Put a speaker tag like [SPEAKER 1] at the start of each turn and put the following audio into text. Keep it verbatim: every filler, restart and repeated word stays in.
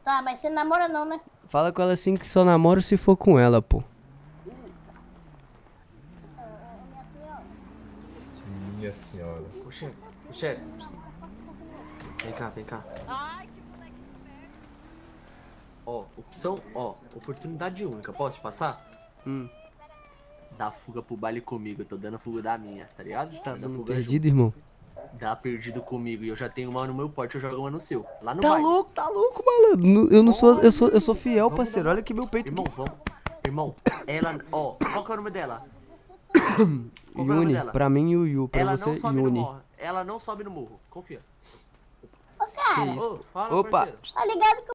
[SPEAKER 1] Tá, mas você não namora não, né?
[SPEAKER 2] Fala com ela assim que só namoro se for com ela, pô.
[SPEAKER 3] Minha senhora.
[SPEAKER 4] Ô, chefe, ô, chefe. Vem cá, vem cá. Ó, opção, ó, oportunidade única, posso te passar?
[SPEAKER 2] Hum.
[SPEAKER 4] Dá fuga pro baile comigo, eu tô dando fuga da minha, tá ligado?
[SPEAKER 2] Você tá
[SPEAKER 4] Dando
[SPEAKER 2] dando
[SPEAKER 4] fuga
[SPEAKER 2] perdido,
[SPEAKER 4] junto.
[SPEAKER 2] irmão?
[SPEAKER 4] Dá perdido comigo e eu já tenho uma no meu porte, eu jogo uma no seu. Lá no
[SPEAKER 2] Tá
[SPEAKER 4] baile.
[SPEAKER 2] louco, tá louco, malandro. Eu não sou, eu sou, eu sou fiel,
[SPEAKER 4] Vamos
[SPEAKER 2] parceiro.
[SPEAKER 4] dar uma-
[SPEAKER 2] Olha aqui meu peito.
[SPEAKER 4] Irmão, vamos. Irmão, ela, ó, qual que é o nome dela? Qual que é o nome
[SPEAKER 2] Yuni,
[SPEAKER 4] dela?
[SPEAKER 2] pra mim Yuyu, pra
[SPEAKER 4] Ela
[SPEAKER 2] você
[SPEAKER 4] não sobe no
[SPEAKER 2] Yuni.
[SPEAKER 4] morro. Ela não sobe no morro, confia.
[SPEAKER 1] Ô, cara,
[SPEAKER 2] isso?
[SPEAKER 4] Ô, fala,
[SPEAKER 2] Opa.
[SPEAKER 4] parceiro.
[SPEAKER 1] tá ligado que